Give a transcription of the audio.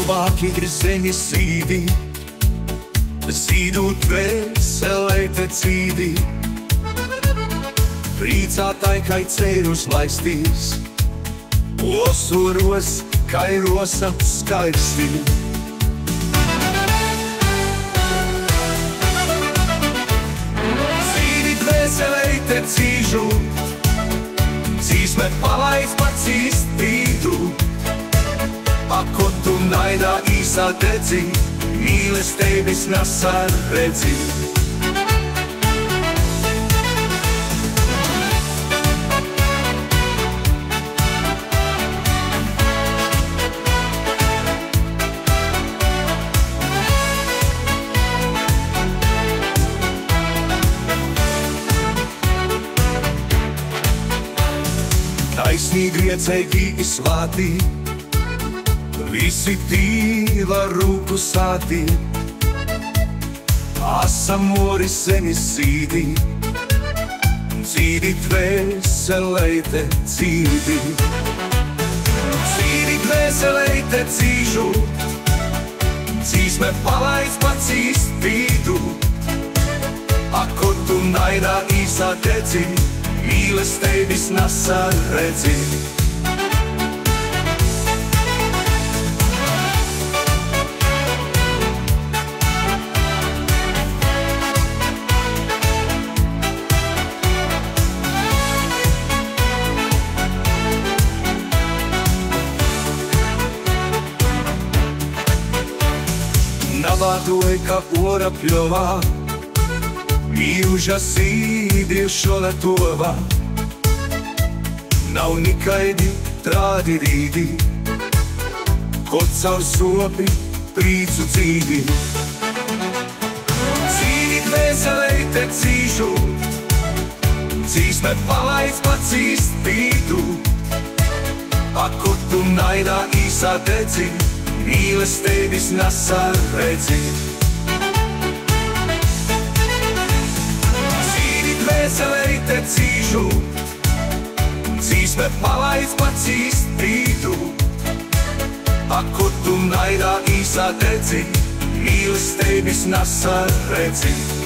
Cilvēki ir zemes zīdi, zīdūt dvēselē te cīdi. Priecātāji, kai ceļus laistīs, osuros, kai rosa skaisti. Zīdi dvēselē te cīžu, cīsme palaist pa cīstītu. Ako tu naidā īsā dedzi, mīlestības nesar redzi. Taisnīgi griecēji izslātī, visi tīva rūku sātī. Asamori zemes zīdi, zīdi dvēselē te cīdi. Zīdi dvēselē te cīžu, cīsme palaist pa cīstītu. Ako tu naidā īsā dedzi, mīlestības nesar redzi. Navādoja, ka ora pļovā, mīluža zīdi šoletovā. Nav nikaidi trādi rīdi, kod caur sopi prīcu dzīvi. Zīdi dvēselē te cīžu, cīsme palaist pa cīstītu. Ako tu naidā īsā dedzi, mīlestības nesar redzi. Zīdi dvēselē te cīžu, cīsme palaist pa cīstītu. Ako tu naidā īsā dedzi, mīlestības nesar redzi.